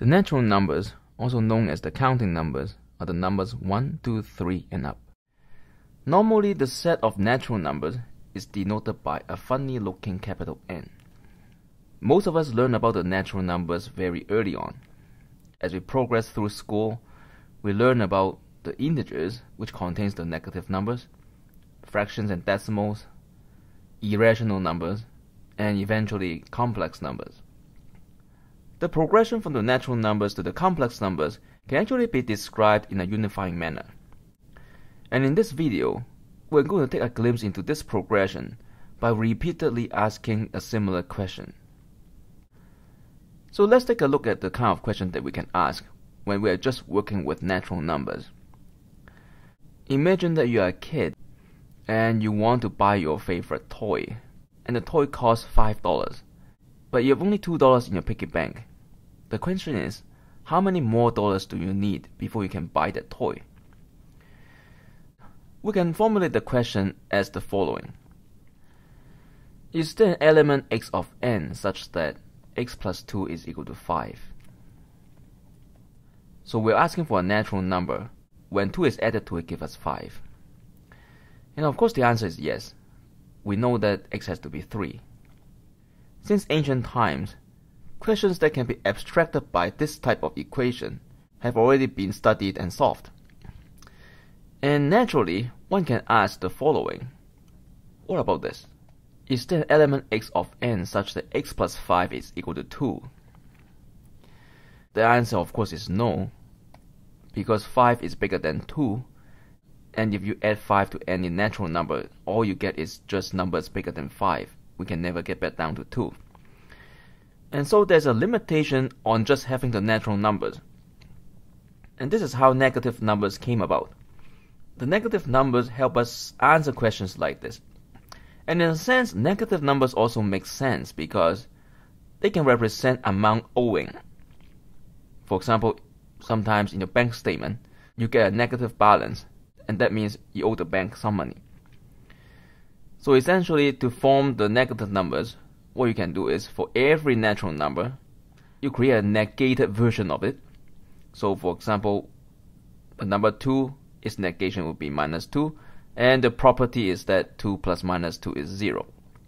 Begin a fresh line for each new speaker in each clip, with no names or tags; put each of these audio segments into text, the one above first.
The natural numbers, also known as the counting numbers, are the numbers 1, 2, 3 and up. Normally, the set of natural numbers is denoted by a funny looking capital N. Most of us learn about the natural numbers very early on. As we progress through school, we learn about the integers, which contains the negative numbers, fractions and decimals, irrational numbers, and eventually complex numbers. The progression from the natural numbers to the complex numbers can actually be described in a unifying manner. And in this video, we're going to take a glimpse into this progression by repeatedly asking a similar question. So let's take a look at the kind of question that we can ask when we are just working with natural numbers. Imagine that you are a kid and you want to buy your favorite toy, and the toy costs $5, but you have only $2 in your piggy bank. The question is, how many more dollars do you need before you can buy that toy? We can formulate the question as the following. Is there an element x of n such that x plus 2 is equal to 5? So we're asking for a natural number. When 2 is added to it, gives us 5. And of course the answer is yes. We know that x has to be 3. Since ancient times, questions that can be abstracted by this type of equation have already been studied and solved. And naturally, one can ask the following. What about this? Is there an element x of n such that x plus 5 is equal to 2? The answer of course is no, because 5 is bigger than 2, and if you add 5 to any natural number, all you get is just numbers bigger than 5. We can never get back down to 2. And so there's a limitation on just having the natural numbers. And this is how negative numbers came about. The negative numbers help us answer questions like this. And in a sense, negative numbers also make sense because they can represent amount owing. For example, sometimes in your bank statement, you get a negative balance, and that means you owe the bank some money. So essentially, to form the negative numbers, what you can do is, for every natural number, you create a negated version of it. So for example, the number 2, its negation would be minus 2, and the property is that 2 plus minus 2 is 0.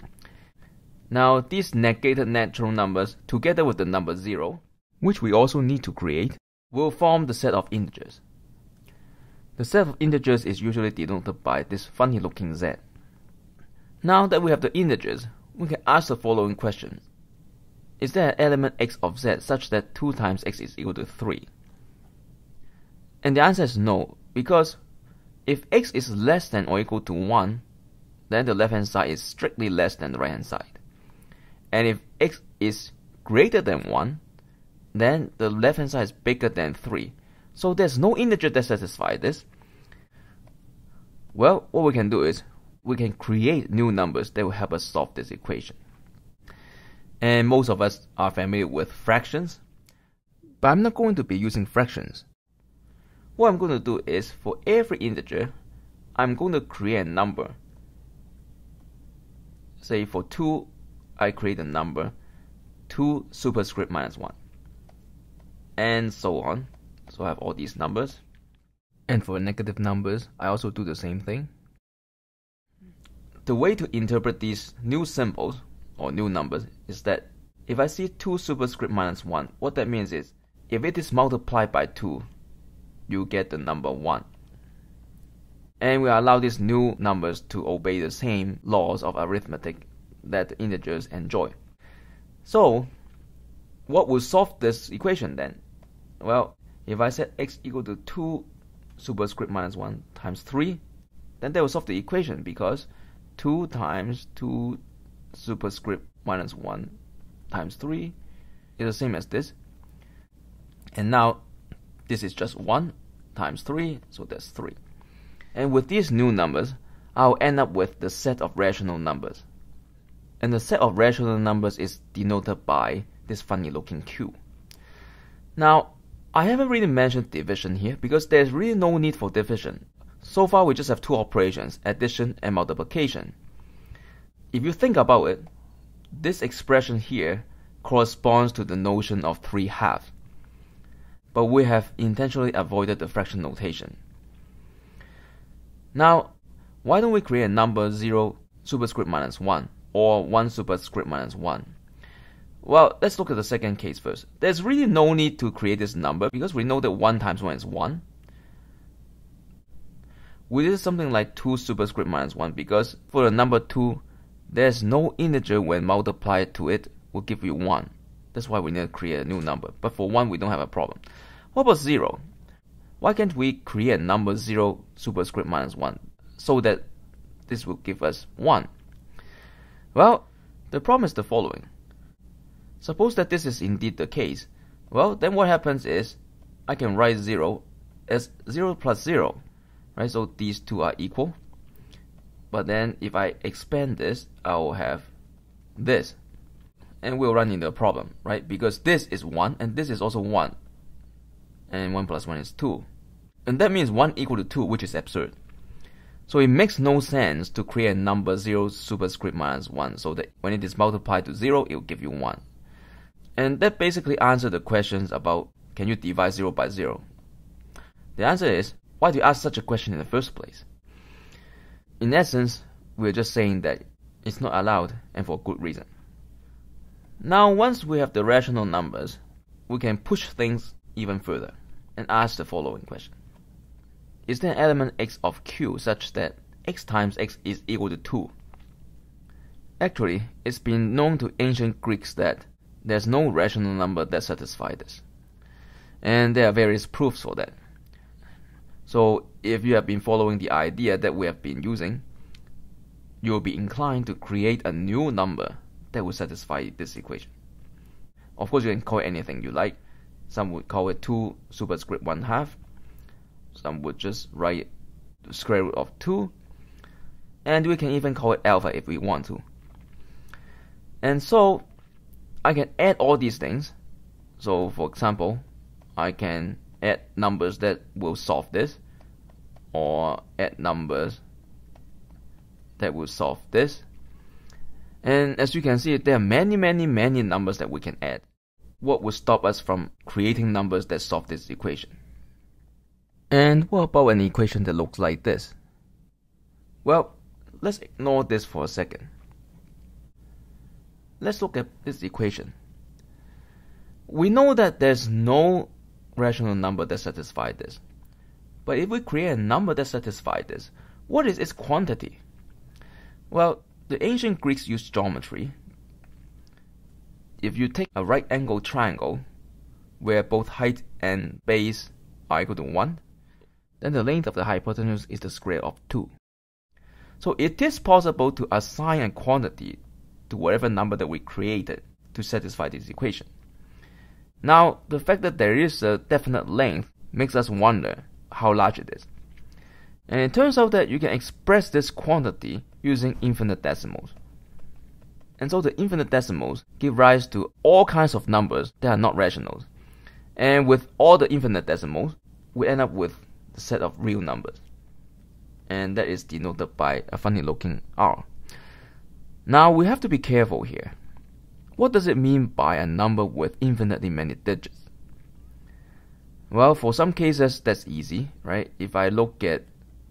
Now these negated natural numbers, together with the number 0, which we also need to create, will form the set of integers. The set of integers is usually denoted by this funny looking z. Now that we have the integers, we can ask the following question. Is there an element x of z such that 2 times x is equal to 3? And the answer is no, because if x is less than or equal to 1, then the left hand side is strictly less than the right hand side. And if x is greater than 1, then the left hand side is bigger than 3. So there's no integer that satisfies this. Well, what we can do is, we can create new numbers that will help us solve this equation. And most of us are familiar with fractions, but I'm not going to be using fractions. What I'm going to do is, for every integer, I'm going to create a number. Say for 2, I create a number 2 superscript minus 1. And so on. So I have all these numbers. And for negative numbers, I also do the same thing. The way to interpret these new symbols, or new numbers, is that if I see 2 superscript minus 1, what that means is, if it is multiplied by 2, you get the number 1. And we allow these new numbers to obey the same laws of arithmetic that the integers enjoy. So, what will solve this equation then? Well, if I set x equal to 2 superscript minus 1 times 3, then that will solve the equation, because 2 times 2 superscript minus 1 times 3 is the same as this. And now, this is just 1 times 3, so that's 3. And with these new numbers, I'll end up with the set of rational numbers. And the set of rational numbers is denoted by this funny looking Q. Now, I haven't really mentioned division here because there's really no need for division. So far we just have two operations, addition and multiplication. If you think about it, this expression here corresponds to the notion of 3 halves. but we have intentionally avoided the fraction notation. Now, why don't we create a number 0 superscript minus 1 or 1 superscript minus 1? Well, let's look at the second case first. There's really no need to create this number because we know that 1 times 1 is 1. We did something like 2 superscript minus 1 because for the number 2, there's no integer when multiplied to it will give you 1. That's why we need to create a new number. But for 1, we don't have a problem. What about 0? Why can't we create a number 0 superscript minus 1 so that this will give us 1? Well, the problem is the following. Suppose that this is indeed the case. Well, then what happens is I can write 0 as 0 plus 0. Right? So these two are equal. But then if I expand this, I will have this. And we'll run into a problem, right? Because this is 1 and this is also 1. And 1 plus 1 is 2. And that means 1 equal to 2, which is absurd. So it makes no sense to create a number 0 superscript minus 1 so that when it is multiplied to 0, it will give you 1. And that basically answers the questions about can you divide 0 by 0? The answer is, why do you ask such a question in the first place? In essence, we're just saying that it's not allowed and for good reason. Now, once we have the rational numbers, we can push things even further and ask the following question. Is there an element x of Q such that x times x is equal to 2? Actually, it's been known to ancient Greeks that there's no rational number that satisfies this. And there are various proofs for that. So if you have been following the idea that we have been using, you will be inclined to create a new number that will satisfy this equation. Of course, you can call it anything you like. Some would call it 2 superscript 1/2. Some would just write the square root of 2. And we can even call it alpha if we want to. And so I can add all these things. So for example, I can add numbers that will solve this, or add numbers that will solve this. And as you can see, there are many numbers that we can add. What would stop us from creating numbers that solve this equation? And what about an equation that looks like this? Well, let's ignore this for a second. Let's look at this equation. We know that there's no rational number that satisfies this. But if we create a number that satisfies this, what is its quantity? Well, the ancient Greeks used geometry. If you take a right-angled triangle where both height and base are equal to 1, then the length of the hypotenuse is the square of 2. So it is possible to assign a quantity to whatever number that we created to satisfy this equation. Now, the fact that there is a definite length makes us wonder how large it is. And it turns out that you can express this quantity using infinite decimals. And so the infinite decimals give rise to all kinds of numbers that are not rationals. And with all the infinite decimals, we end up with the set of real numbers. And that is denoted by a funny looking R. Now we have to be careful here. What does it mean by a number with infinitely many digits? Well, for some cases that's easy, right? If I look at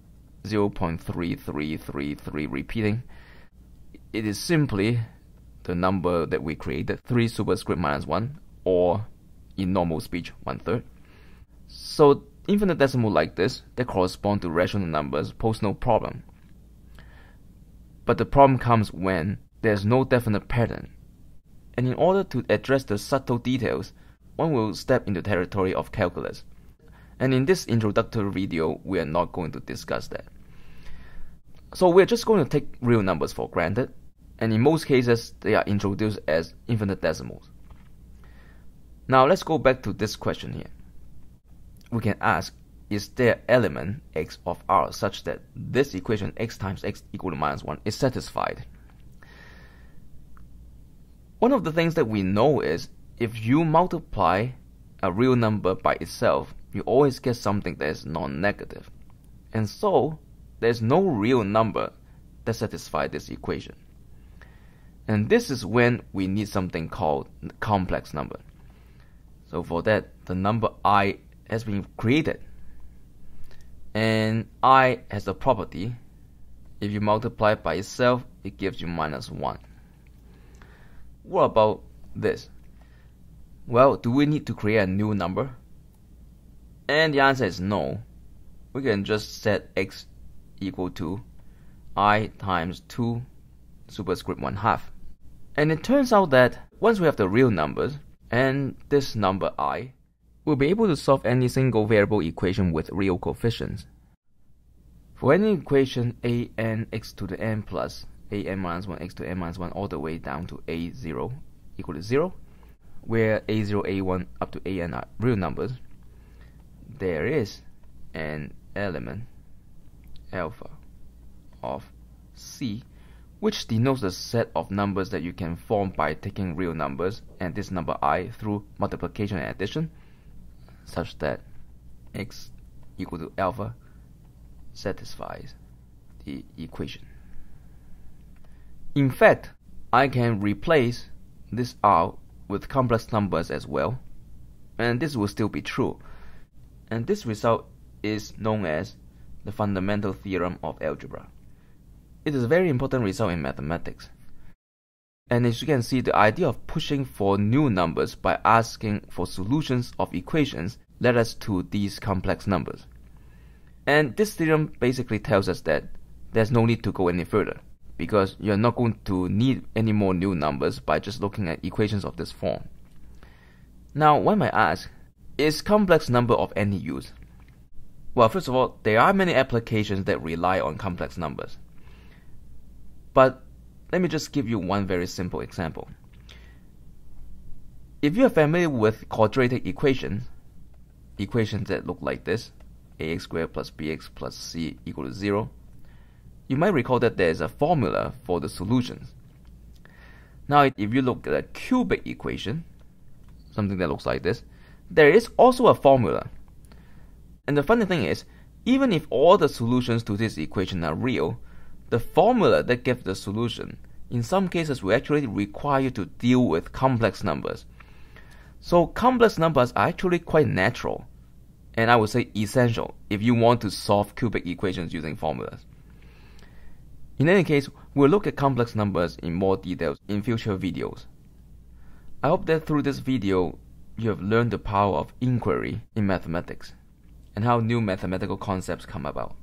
0.3333 repeating, it is simply the number that we created, 3 superscript minus 1, or in normal speech, 1/3. So infinite decimal like this that correspond to rational numbers pose no problem. But the problem comes when there's no definite pattern. And in order to address the subtle details, one will step into the territory of calculus. And in this introductory video, we are not going to discuss that. So we're just going to take real numbers for granted, and in most cases, they are introduced as infinite decimals. Now let's go back to this question here. We can ask, is there element x of R such that this equation x times x equal to -1 is satisfied? One of the things that we know is if you multiply a real number by itself, you always get something that is non-negative. And so, there's no real number that satisfies this equation. And this is when we need something called complex number. So for that, the number I has been created, and I has the property, if you multiply it by itself, it gives you -1. What about this? Well, do we need to create a new number? And the answer is no. We can just set x equal to I times 2 superscript 1/2. And it turns out that once we have the real numbers and this number I, we'll be able to solve any single variable equation with real coefficients. For any equation a(n) x to the n plus a(n minus 1) x to n minus 1 all the way down to a0 equal to 0, where a0, a1 up to an are real numbers, there is an element alpha of C, which denotes the set of numbers that you can form by taking real numbers and this number I through multiplication and addition, such that x equal to alpha satisfies the equation. In fact, I can replace this R with complex numbers as well, and this will still be true. And this result is known as the fundamental theorem of algebra. It is a very important result in mathematics. And as you can see, the idea of pushing for new numbers by asking for solutions of equations led us to these complex numbers. And this theorem basically tells us that there's no need to go any further, because you're not going to need any more new numbers by just looking at equations of this form. Now, one might ask, is complex number of any use? Well, first of all, there are many applications that rely on complex numbers. But let me just give you one very simple example. If you are familiar with quadratic equations that look like this, ax squared plus bx plus c equal to 0, you might recall that there is a formula for the solutions. Now, if you look at a cubic equation, something that looks like this, there is also a formula. And the funny thing is, even if all the solutions to this equation are real, the formula that gives the solution in some cases will actually require you to deal with complex numbers. So complex numbers are actually quite natural, and I would say essential, if you want to solve cubic equations using formulas. In any case, we'll look at complex numbers in more details in future videos. I hope that through this video, you have learned the power of inquiry in mathematics and how new mathematical concepts come about.